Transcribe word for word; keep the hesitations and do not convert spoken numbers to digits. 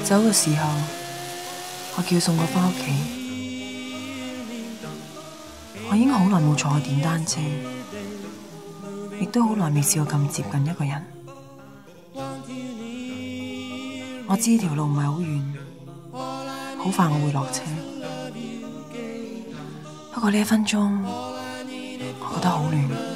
走嘅時候，我叫佢送我返屋企。我已經好耐冇坐過電單車，亦都好耐未試過咁接近一個人。我知條路唔係好遠，好快我會落車。不過呢一分鐘，我覺得好亂。